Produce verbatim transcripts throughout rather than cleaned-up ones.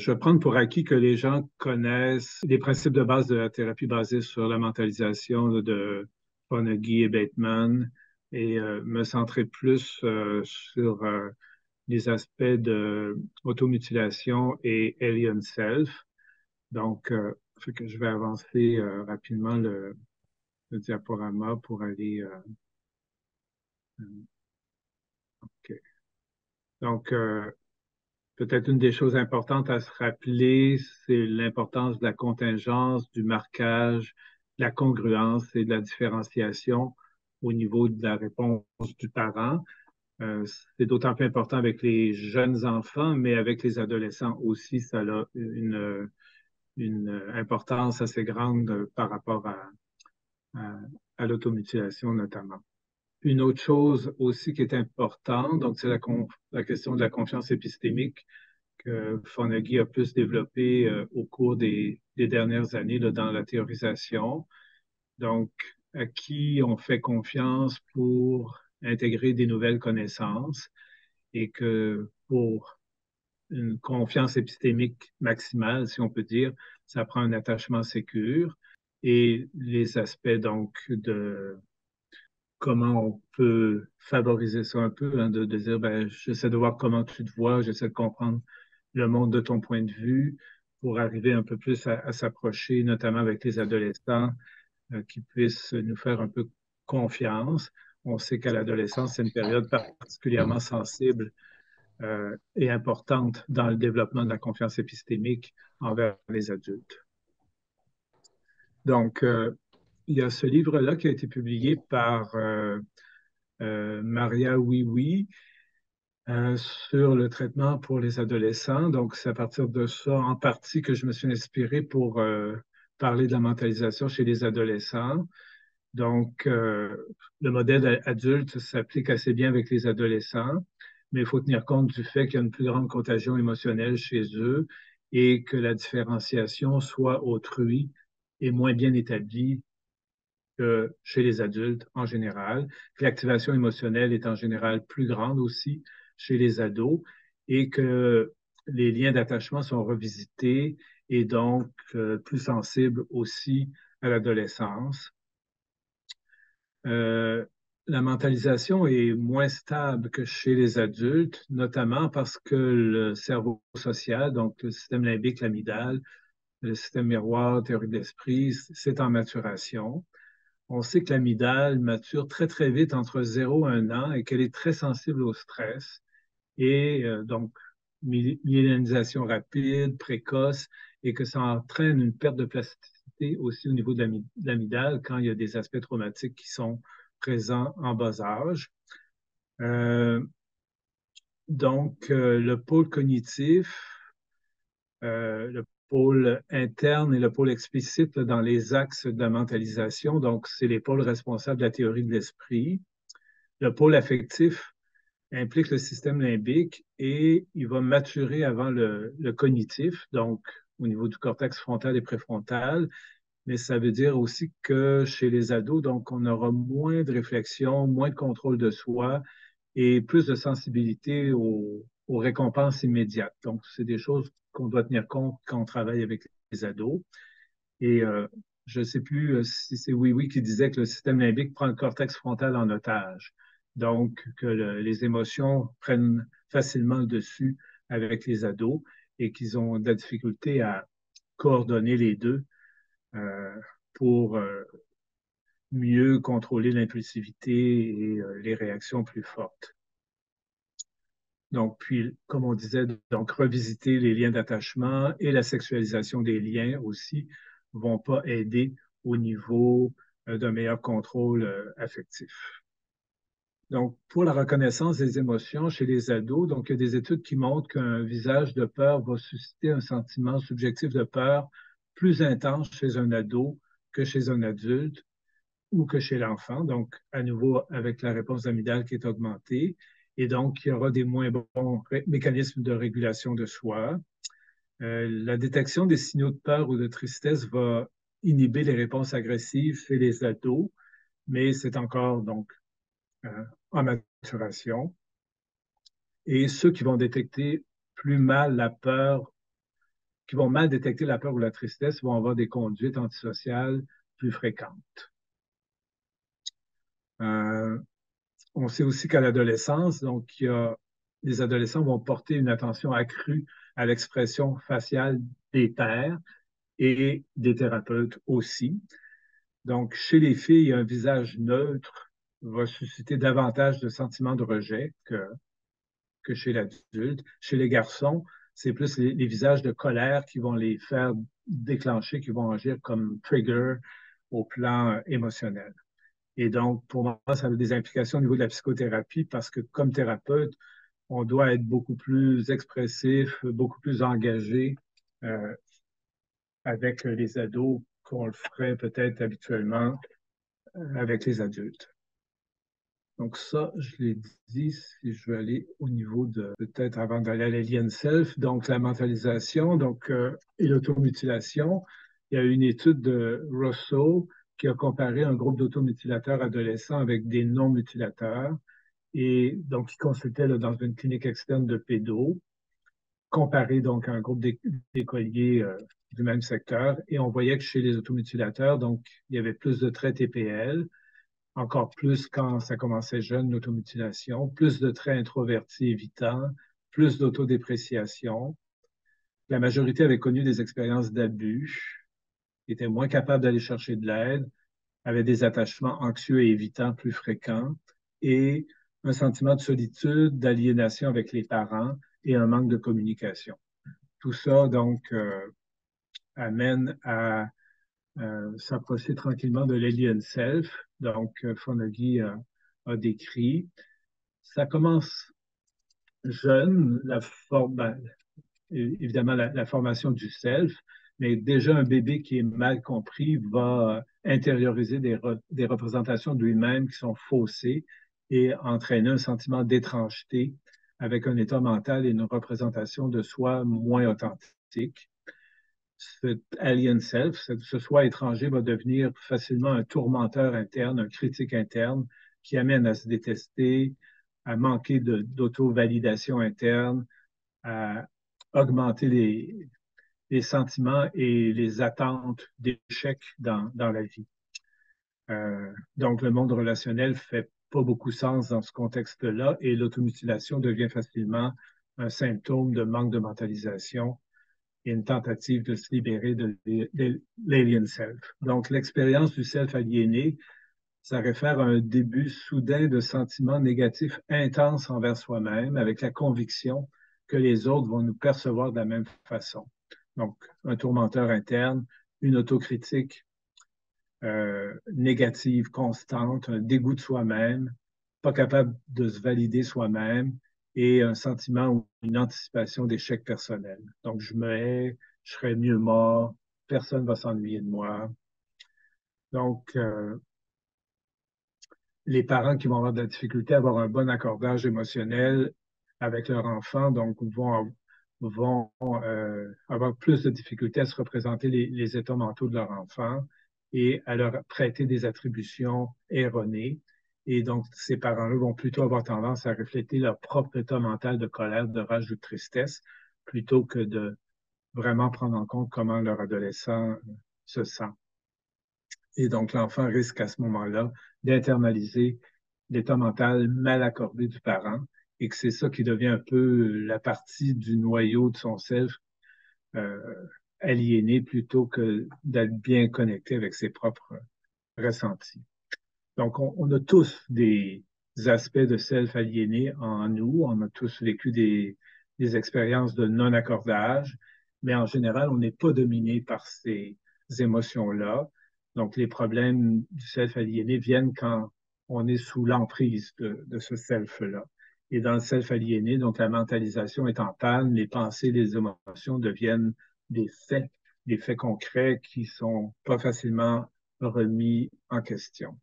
je vais prendre pour acquis que les gens connaissent les principes de base de la thérapie basée sur la mentalisation là, de Fonagy et Bateman et euh, me centrer plus euh, sur euh, les aspects de automutilation et alien self. Donc, euh, fait que je vais avancer euh, rapidement le, le diaporama pour aller. Euh, euh, OK. Donc, euh, peut-être une des choses importantes à se rappeler, c'est l'importance de la contingence, du marquage, de la congruence et de la différenciation au niveau de la réponse du parent. Euh, c'est d'autant plus important avec les jeunes enfants, mais avec les adolescents aussi, ça a une, une importance assez grande par rapport à, à, à l'automutilation notamment. Une autre chose aussi qui est importante, donc c'est la, la question de la confiance épistémique que Fonagy a plus développé euh, au cours des, des dernières années là, dans la théorisation. Donc, à qui on fait confiance pour intégrer des nouvelles connaissances et que pour une confiance épistémique maximale, si on peut dire, ça prend un attachement sécure et les aspects donc de comment on peut favoriser ça un peu, hein, de, de dire, ben, j'essaie de voir comment tu te vois, j'essaie de comprendre le monde de ton point de vue pour arriver un peu plus à, à s'approcher, notamment avec les adolescents, euh, qui puissent nous faire un peu confiance. On sait qu'à l'adolescence, c'est une période particulièrement sensible euh, et importante dans le développement de la confiance épistémique envers les adultes. Donc, euh, il y a ce livre-là qui a été publié par euh, euh, Maria Oui-Oui euh, sur le traitement pour les adolescents. Donc, c'est à partir de ça, en partie, que je me suis inspiré pour euh, parler de la mentalisation chez les adolescents. Donc, euh, le modèle adulte s'applique assez bien avec les adolescents, mais il faut tenir compte du fait qu'il y a une plus grande contagion émotionnelle chez eux et que la différenciation, soit autrui, est moins bien établie que chez les adultes en général, que l'activation émotionnelle est en général plus grande aussi chez les ados et que les liens d'attachement sont revisités et donc euh, plus sensibles aussi à l'adolescence. Euh, la mentalisation est moins stable que chez les adultes, notamment parce que le cerveau social, donc le système limbique, l'amygdale, le système miroir, théorie de l'esprit, c'est en maturation. On sait que l'amygdale mature très, très vite entre zéro et un an et qu'elle est très sensible au stress. Et euh, donc, millénarisation rapide, précoce, et que ça entraîne une perte de plasticité aussi au niveau de l'amygdale quand il y a des aspects traumatiques qui sont présents en bas âge. Euh, donc, euh, le pôle cognitif, euh, le pôle interne et le pôle explicite là, dans les axes de la mentalisation, donc c'est les pôles responsables de la théorie de l'esprit. Le pôle affectif implique le système limbique et il va maturer avant le, le cognitif, donc au niveau du cortex frontal et préfrontal, mais ça veut dire aussi que chez les ados, donc on aura moins de réflexion, moins de contrôle de soi et plus de sensibilité aux, aux récompenses immédiates. Donc, c'est des choses qu'on doit tenir compte quand on travaille avec les ados. Et euh, je ne sais plus euh, si c'est Oui Oui qui disait que le système limbique prend le cortex frontal en otage. Donc, que le, les émotions prennent facilement le dessus avec les ados et qu'ils ont de la difficulté à coordonner les deux euh, pour euh, mieux contrôler l'impulsivité et euh, les réactions plus fortes. Donc, puis, comme on disait, donc revisiter les liens d'attachement et la sexualisation des liens aussi vont pas aider au niveau euh, d'un meilleur contrôle euh, affectif. Donc, pour la reconnaissance des émotions chez les ados, donc il y a des études qui montrent qu'un visage de peur va susciter un sentiment subjectif de peur plus intense chez un ado que chez un adulte ou que chez l'enfant, donc à nouveau avec la réponse amygdale qui est augmentée. Et donc, il y aura des moins bons mécanismes de régulation de soi. Euh, la détection des signaux de peur ou de tristesse va inhiber les réponses agressives chez les ados, mais c'est encore donc euh, en maturation. Et ceux qui vont détecter plus mal la peur qui vont mal détecter la peur ou la tristesse vont avoir des conduites antisociales plus fréquentes. Euh, on sait aussi qu'à l'adolescence, donc, il y a, les adolescents vont porter une attention accrue à l'expression faciale des pairs et des thérapeutes aussi. Donc, chez les filles, un visage neutre va susciter davantage de sentiments de rejet que, que chez l'adulte. Chez les garçons, c'est plus les, les visages de colère qui vont les faire déclencher, qui vont agir comme trigger au plan euh, émotionnel. Et donc, pour moi, ça a des implications au niveau de la psychothérapie parce que comme thérapeute, on doit être beaucoup plus expressif, beaucoup plus engagé euh, avec les ados qu'on le ferait peut-être habituellement avec les adultes. Donc ça, je l'ai dit, si je veux aller au niveau de, peut-être avant d'aller à l'alien self, donc la mentalisation donc, euh, et l'automutilation. Il y a une étude de Russell qui a comparé un groupe d'automutilateurs adolescents avec des non-mutilateurs et donc qui consultait là, dans une clinique externe de pédos, comparé donc à un groupe d'écoliers euh, du même secteur et on voyait que chez les automutilateurs, donc il y avait plus de traits T P L, encore plus quand ça commençait jeune, l'automutilation, plus de traits introvertis évitants, plus d'autodépréciation. La majorité avait connu des expériences d'abus, étaient moins capables d'aller chercher de l'aide, avaient des attachements anxieux et évitants plus fréquents et un sentiment de solitude, d'aliénation avec les parents et un manque de communication. Tout ça, donc, euh, amène à euh, s'approcher tranquillement de l'alien self. Donc, euh, Fonagy a, a décrit. Ça commence jeune, la forme, ben, évidemment la, la, formation du self, mais déjà un bébé qui est mal compris va intérioriser des, re, des représentations de lui-même qui sont faussées et entraîner un sentiment d'étrangeté avec un état mental et une représentation de soi moins authentique. Cet alien self, ce soi étranger, va devenir facilement un tourmenteur interne, un critique interne qui amène à se détester, à manquer d'auto-validation interne, à augmenter les, les, sentiments et les attentes d'échec dans, dans la vie. Euh, donc, le monde relationnel fait pas beaucoup sens dans ce contexte-là et l'automutilation devient facilement un symptôme de manque de mentalisation et une tentative de se libérer de, de l'alien self. Donc, l'expérience du self aliéné, ça réfère à un début soudain de sentiments négatifs intenses envers soi-même, avec la conviction que les autres vont nous percevoir de la même façon. Donc, un tourmenteur interne, une autocritique euh, négative constante, un dégoût de soi-même, pas capable de se valider soi-même, et un sentiment ou une anticipation d'échec personnel. Donc, je me hais, je serais mieux mort, personne ne va s'ennuyer de moi. Donc, euh, les parents qui vont avoir de la difficulté à avoir un bon accordage émotionnel avec leur enfant, donc vont, vont euh, avoir plus de difficultés à se représenter les, les états mentaux de leur enfant et à leur prêter des attributions erronées. Et donc, ces parents-là vont plutôt avoir tendance à refléter leur propre état mental de colère, de rage ou de tristesse, plutôt que de vraiment prendre en compte comment leur adolescent se sent. Et donc, l'enfant risque à ce moment-là d'internaliser l'état mental mal accordé du parent et que c'est ça qui devient un peu la partie du noyau de son self euh, aliéné plutôt que d'être bien connecté avec ses propres ressentis. Donc, on, on a tous des aspects de self aliéné en nous. On a tous vécu des, des expériences de non-accordage, mais en général, on n'est pas dominé par ces émotions-là. Donc, les problèmes du self aliéné viennent quand on est sous l'emprise de, de ce self-là. Et dans le self aliéné, donc la mentalisation est en panne, les pensées, les émotions deviennent des faits, des faits concrets qui sont pas facilement remis en question.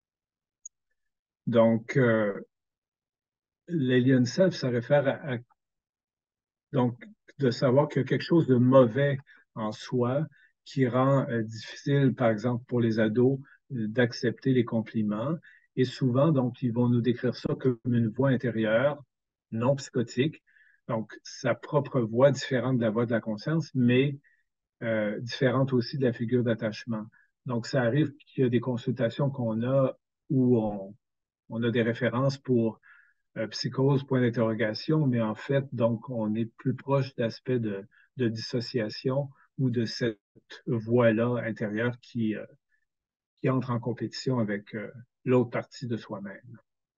Donc, euh, l'alien self, ça réfère à, à, donc, de savoir qu'il y a quelque chose de mauvais en soi qui rend euh, difficile, par exemple, pour les ados, euh, d'accepter les compliments. Et souvent, donc, ils vont nous décrire ça comme une voix intérieure, non psychotique, Donc, sa propre voix différente de la voix de la conscience, mais euh, différente aussi de la figure d'attachement. Donc, ça arrive qu'il y a des consultations qu'on a où on, on a des références pour euh, psychose, point d'interrogation, mais en fait, donc, on est plus proche d'aspects de, de dissociation ou de cette voix-là intérieure qui, euh, qui entre en compétition avec euh, l'autre partie de soi-même.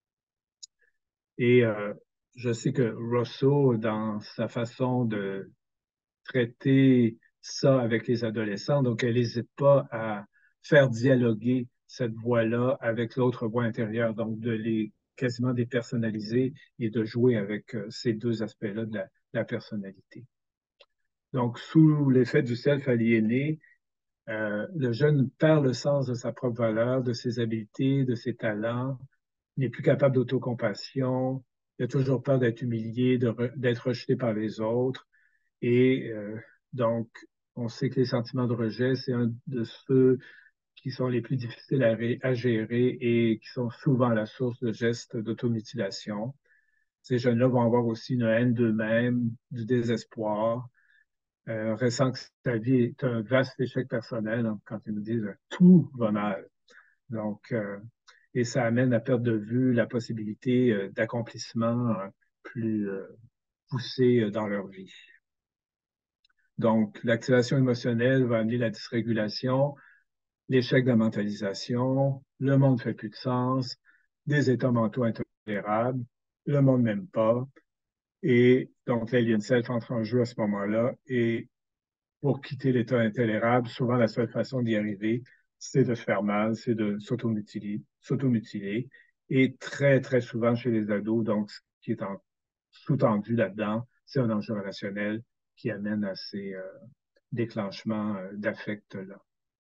Et euh, je sais que Rousseau, dans sa façon de traiter ça avec les adolescents, donc elle n'hésite pas à faire dialoguer cette voix-là avec l'autre voix intérieure, donc de les quasiment dépersonnaliser et de jouer avec euh, ces deux aspects-là de la, la personnalité. Donc, sous l'effet du self aliéné, euh, le jeune perd le sens de sa propre valeur, de ses habiletés, de ses talents, n'est plus capable d'autocompassion, il a toujours peur d'être humilié, d'être rejeté par les autres. Et euh, donc, on sait que les sentiments de rejet, c'est un de ceux qui sont les plus difficiles à, à gérer et qui sont souvent la source de gestes d'automutilation. Ces jeunes-là vont avoir aussi une haine d'eux-mêmes, du désespoir, euh, ressent que sa vie est un vaste échec personnel, hein, quand ils nous disent « tout va mal ». Donc, euh, et ça amène à perdre de vue la possibilité euh, d'accomplissement euh, plus euh, poussé euh, dans leur vie. Donc, l'activation émotionnelle va amener la dysrégulation, l'échec de la mentalisation, le monde ne fait plus de sens, des états mentaux intolérables, le monde n'aime pas. Et donc, l'alien self entre en jeu à ce moment-là. Et pour quitter l'état intolérable, souvent la seule façon d'y arriver, c'est de se faire mal, c'est de s'automutiler, s'automutiler. Et très, très souvent chez les ados, donc, ce qui est sous-tendu là-dedans, c'est un enjeu relationnel qui amène à ces euh, déclenchements euh, d'affect-là.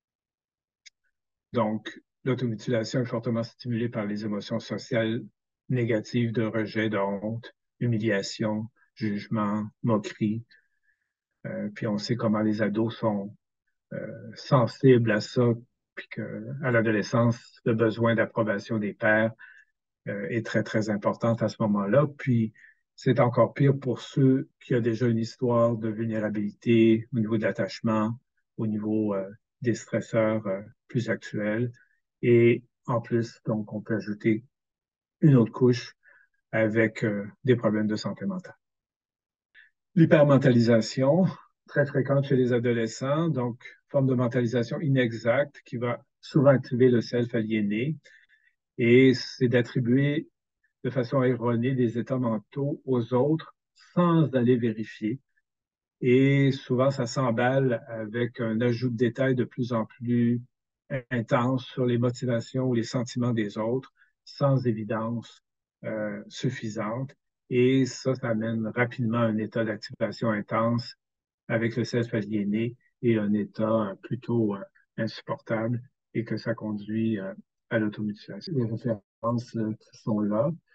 Donc, l'automutilation est fortement stimulée par les émotions sociales négatives de rejet, de honte, humiliation, jugement, moquerie. Euh, puis on sait comment les ados sont euh, sensibles à ça, puis qu'à l'adolescence, le besoin d'approbation des pairs euh, est très, très important à ce moment-là. Puis c'est encore pire pour ceux qui ont déjà une histoire de vulnérabilité au niveau de l'attachement, au niveau euh, des stresseurs euh, plus actuels. Et en plus, donc, on peut ajouter une autre couche avec euh, des problèmes de santé mentale. L'hypermentalisation, très fréquente chez les adolescents, donc forme de mentalisation inexacte qui va souvent activer le self aliéné, et c'est d'attribuer de façon erronée des états mentaux aux autres sans aller vérifier. Et souvent, ça s'emballe avec un ajout de détails de plus en plus intense sur les motivations ou les sentiments des autres, sans évidence euh, suffisante. Et ça, ça amène rapidement à un état d'activation intense avec le self aliéné et un état plutôt euh, insupportable et que ça conduit euh, à l'automutilation. Les références euh, qui sont là,